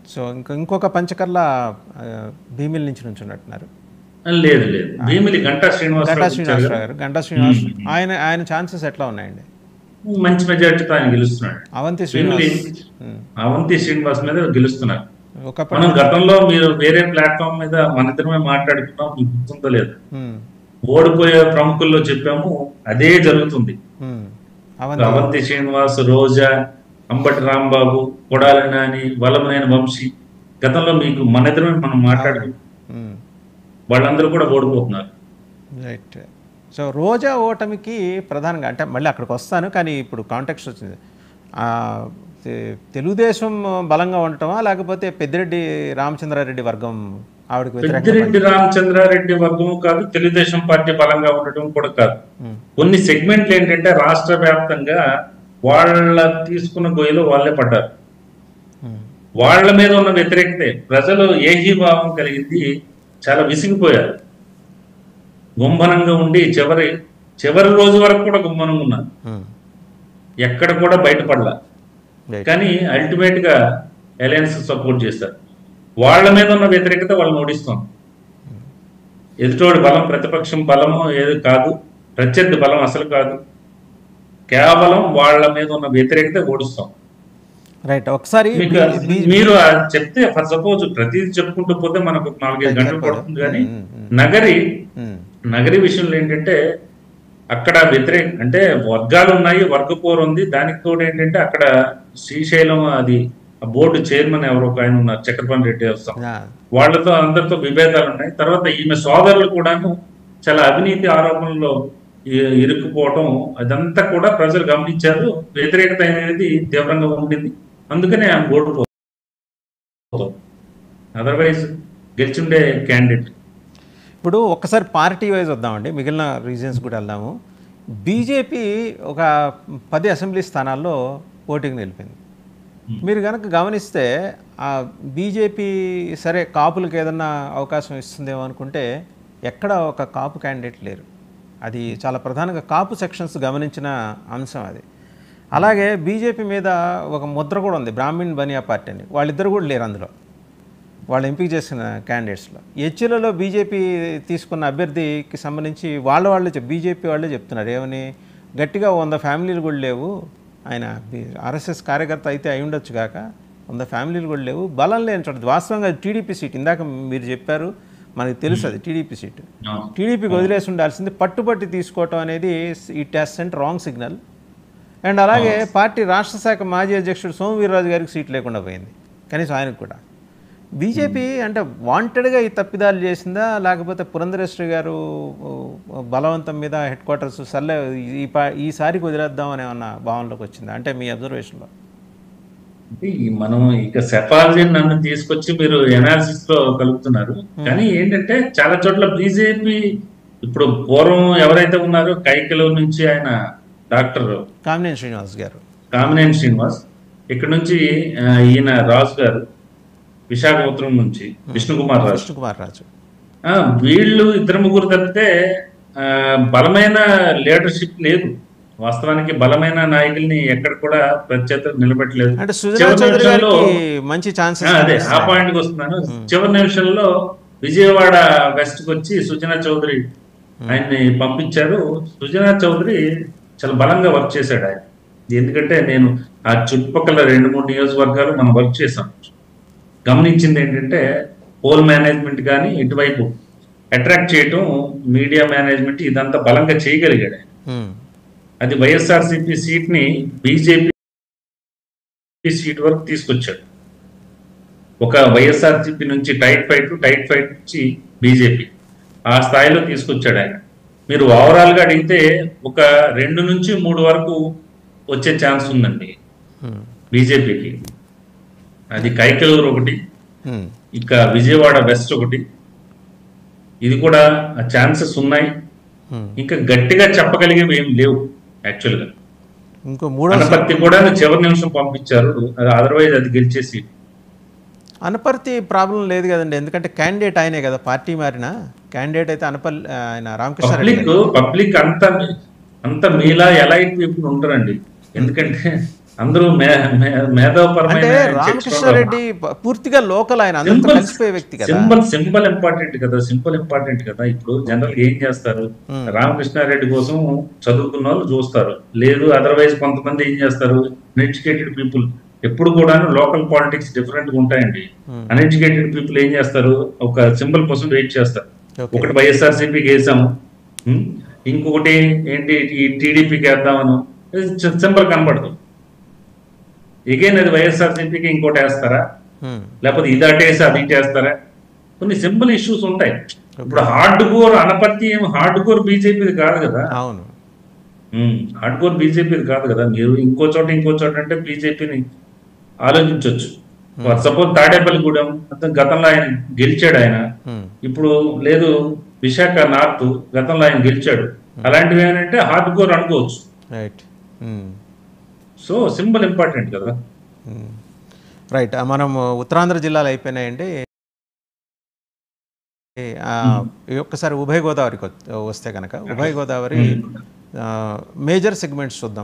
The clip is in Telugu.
సో ఇంకొక పంచకర్ల భీమిలి నుంచి నుంచున్నట్టున్నారు. లేదు లేదు, భీమిలి గంటా శ్రీనివాసరావు గారు. గంటా శ్రీనివాస్ ఆయన ఛాన్సెస్ ఎట్లా ఉన్నాయండి? మంచి మెజార్టీతో ఆయన గెలుస్తున్నాడు. అవంతి శ్రీనివాస్ మీద గెలుస్తున్నారు. మనం గతంలో మీరు వేరే ప్లాట్ఫామ్ మీద మన ఇద్దరమే మాట్లాడుకున్నాం, మీకు గుర్తుందో లేదు, ఓడిపోయే ప్రముఖుల్లో చెప్పాము అదే జరుగుతుంది. అవంతి శ్రీనివాస్, రోజా, అంబటి రాంబాబు, కొడాలి నాని, వల్లభనేని వంశీ, గతంలో మీకు మన ఇద్దరమే మనం మాట్లాడుకున్నాం, వాళ్ళందరూ కూడా ఓడిపోతున్నారు. రైట్. సో రోజా ఓటమికి ప్రధానంగా అంటే మళ్ళీ అక్కడికి వస్తాను, కానీ ఇప్పుడు కాంటెక్స్ట్ వచ్చింది, తెలుగుదేశం బలంగా ఉండటమా లేకపోతే పెద్దిరెడ్డి రామచంద్రారెడ్డి వర్గం ఆవిడకి పెద్దిరెడ్డి రామచంద్రారెడ్డి వర్గం కాదు, తెలుగుదేశం పార్టీ బలంగా ఉండటం కూడా కాదు. కొన్ని సెగ్మెంట్లు ఏంటంటే రాష్ట్ర వ్యాప్తంగా వాళ్ళ తీసుకున్న గొయ్యలో వాళ్ళే పడ్డారు. వాళ్ళ మీద ఉన్న వ్యతిరేకతే ప్రజలు ఏహీభావం కలిగింది, చాలా విసిగిపోయారు. గుంభనంగా ఉండి చివరి రోజు వరకు కూడా గుంభనంగా ఉన్నారు, ఎక్కడ కూడా బయటపడలా. కానీ అల్టిమేట్ గా అలయన్స్ సపోర్ట్ చేస్తారు. వాళ్ళ మీద ఉన్న వ్యతిరేకత వాళ్ళని ఓడిస్తాం. ఎదుటోడి బలం ప్రతిపక్షం బలము ఏది కాదు, ప్రత్యర్థి బలం అసలు కాదు, కేవలం వాళ్ళ మీద ఉన్న వ్యతిరేకత ఓడిస్తాం. రైట్. ఒకసారి మీరు చెప్తే ఫర్ సపోజ్ ప్రతిదీ చెప్పుకుంటూ పోతే మనకు 4-5 గంటలు పడుతుంది. కానీ నగరి విషయంలో ఏంటంటే అక్కడ అంటే వర్గాలు ఉన్నాయి, వర్గపోరు ఉంది. దానికి తోడు ఏంటంటే అక్కడ శ్రీశైలం అది బోర్డు చైర్మన్ ఎవరో ఒక ఆయన ఉన్నారు, చక్రపాణి రెడ్డి వస్తాం, వాళ్ళతో అందరితో విభేదాలు ఉన్నాయి. తర్వాత ఈమె సోదరులు కూడాను చాలా అవినీతి ఆరోపణల్లో ఇరుక్కుపోవటం, అదంతా కూడా ప్రజలు గమనించారు. వ్యతిరేకత అనేది తీవ్రంగా ఉండింది, అందుకనే ఆమె ఓడిపోతాం. Otherwise గెలిచిండే candidate. ఇప్పుడు ఒక్కసారి పార్టీ వైజ్ వద్దామండి, మిగిలిన రీజన్స్ కూడా వెళ్దాము. బీజేపీ ఒక 10 అసెంబ్లీ స్థానాల్లో పోటీకి నిలిపింది. మీరు కనుక గమనిస్తే ఆ బీజేపీ సరే కాపులకు ఏదన్నా అవకాశం ఇస్తుందేమో అనుకుంటే ఎక్కడ ఒక కాపు క్యాండిడేట్ లేరు. అది చాలా ప్రధానంగా కాపు సెక్షన్స్ గమనించిన అంశం అది. అలాగే బీజేపీ మీద ఒక ముద్ర కూడా ఉంది, బ్రాహ్మణ్ బనియా పార్టీ అని. వాళ్ళిద్దరు కూడా లేరు అందులో, వాళ్ళు ఎంపిక చేసిన క్యాండిడేట్స్లో. హెచ్ఎల్లో బీజేపీ తీసుకున్న అభ్యర్థికి సంబంధించి బీజేపీ వాళ్ళే చెప్తున్నారు ఏమని, గట్టిగా 100 ఫ్యామిలీలు కూడా లేవు, ఆయన ఆర్ఎస్ఎస్ కార్యకర్త అయితే అయి ఉండొచ్చు కాక 100 ఫ్యామిలీలు కూడా లేవు, బలం లేని చోట. వాస్తవంగా టీడీపీ సీట్ ఇందాక మీరు చెప్పారు, మనకు తెలుసు అది టీడీపీ సీటు, టీడీపీకి వదిలేసి ఉండాల్సింది. పట్టుబట్టి తీసుకోవటం అనేది it has sent wrong signal. And అలాగే పార్టీ రాష్ట్ర శాఖ మాజీ అధ్యక్షుడు సోమవీర్రాజు గారికి సీట్ లేకుండా పోయింది, కనీసం ఆయనకు కూడా. బీజేపీ అంటే వాంటెడ్గా ఈ తప్పిదాలు చేసిందా లేకపోతే పురంధరేశ్వరి గారు బలవంతం మీద హెడ్ క్వార్టర్స్ సర్లే ఈసారికి వదిలేద్దాం అనే అన్న భావనలోకి వచ్చిందా అంటే మీ అబ్జర్వేషన్లో? మనం ఇక సెఫాలజీ నన్ను తీసుకొచ్చి మీరు ఎనాలిసిస్ లో కలుపుతున్నారు. కానీ ఏంటంటే చాలా చోట్ల బీజేపీ ఇప్పుడు పూర్వం ఎవరైతే ఉన్నారో కైకలూరు నుంచి ఆయన డాక్టర్ కామినేని శ్రీనివాస్ గారు, కామినేని శ్రీనివాస్, ఇక్కడ నుంచి ఈయన రాజు గారు విశాఖపట్నం నుంచి విష్ణుకుమార్ రాజు, వీళ్ళు 2-3 తప్పితే బలమైన లీడర్షిప్ లేదు. వాస్తవానికి బలమైన నాయకుల్ని ఎక్కడ కూడా ప్రత్యేక నిలబెట్టలేదు. అదే ఆ పాయింట్కి వస్తున్నాను. చివరి నిమిషంలో విజయవాడ వెస్ట్ కి వచ్చి సుజనా చౌదరి ఆయన్ని పంపించారు. సుజనా చౌదరి చాలా బలంగా వర్క్ చేశాడు ఆయన. ఎందుకంటే నేను ఆ చుట్టుపక్కల 2-3 నియోజకవర్గాలు మనం వర్క్ చేసాం. గమనించింది ఏంటంటే పోల్ మేనేజ్మెంట్ కానీ ఇటువైపు అట్రాక్ట్ చేయటం, మీడియా మేనేజ్మెంట్ ఇదంతా బలంగా చేయగలిగాడు ఆయన. అది వైఎస్ఆర్సీపీ సీట్ ని బీజేపీ సీట్ వరకు తీసుకొచ్చాడు. ఒక వైఎస్ఆర్సీపీ నుంచి టైట్ ఫైట్ నుంచి బీజేపీ ఆ స్థాయిలో తీసుకొచ్చాడు ఆయన. మీరు ఓవరాల్ గా అడిగితే ఒక 2 నుంచి 3 వరకు వచ్చే ఛాన్స్ ఉందండి బీజేపీకి. అది కైకలూరు ఒకటి, ఇక విజయవాడ వెస్ట్ ఒకటి, ఇది కూడా ఛాన్సెస్ ఉన్నాయి. ఇంకా గట్టిగా చెప్పగలిగేవి ఏం లేవు యాక్చువల్గా. ఇంకో అనపర్తి కూడా చివరి నిమిషం పంపించారు, అదర్వైజ్ అది గెలిచేసి. అనపర్తి ప్రాబ్లం లేదు కదండి, ఎందుకంటే క్యాండిడేట్ ఆయనే కదా, పార్టీ మారిన క్యాండిడేట్ అయితే ఆయన రామకృష్ణ. పబ్లిక్ అంత మీలా ఎలైట్ పీపుల్ ఉంటారండి. ఎందుకంటే అందరూ అంటే మేధాపరమైన రామకృష్ణారెడ్డి పూర్తిగా లోకల్, ఆయన అందరితో సింపుల్ కలిసిపోయే వ్యక్తి కదా. సింపుల్ ఇంపార్టెంట్ కదా, సింపుల్ ఇంపార్టెంట్ కదా. ఇప్పుడు జనరల్ ఏం చేస్తారు, రామకృష్ణారెడ్డి కోసం చదువుకున్న వాళ్ళు చూస్తారు, లేదు అదర్వైజ్ కొంతమంది ఏం చేస్తారు, అన్ఎడ్యుకేటెడ్ పీపుల్ ఎప్పుడు కూడా లోకల్ పాలిటిక్స్ డిఫరెంట్ గా ఉంటాయండి. అన్ఎడ్యుకేటెడ్ పీపుల్ ఏం చేస్తారు, ఒక సింబల్ కోసం వెయిట్ చేస్తారు. ఒకటి వైఎస్ఆర్సీపీకి వేసాము, ఇంకొకటి ఏంటి ఈ టీడీపీకి వేద్దామను, సింబల్ కనబడదు. ఎగైన్ అది వైఎస్ఆర్సీపీకి ఇంకోటి వేస్తారా, లేకపోతే ఇది అటేసి అది ఇటేస్తారా, కొన్ని సింపుల్ ఇష్యూస్ ఉంటాయి. ఇప్పుడు hard core Anaparthi hard core బీజేపీది కాదు కదా. అవును, హార్డ్ కోర్ బీజేపీది కాదు కదా. మీరు ఇంకో చోట అంటే బీజేపీని ఆలోచించవచ్చు. సపోజ్ తాడేపల్లిగూడెం గతంలో ఆయన గెలిచాడు, ఆయన ఇప్పుడు లేదు. విశాఖ నార్త్ గతంలో ఆయన గెలిచాడు. అలాంటివి ఏంటంటే హార్డ్ కోర్ అనుకోవచ్చు. రైట్. సో సింబల్ ఇంపార్టెంట్ కదా. రైట్. మనం ఉత్తరాంధ్ర జిల్లాలు అయిపోయినాయండి. ఒక్కసారి ఉభయ గోదావరికి వస్తే కనుక, ఉభయ గోదావరి మేజర్ సెగ్మెంట్స్ చూద్దాం.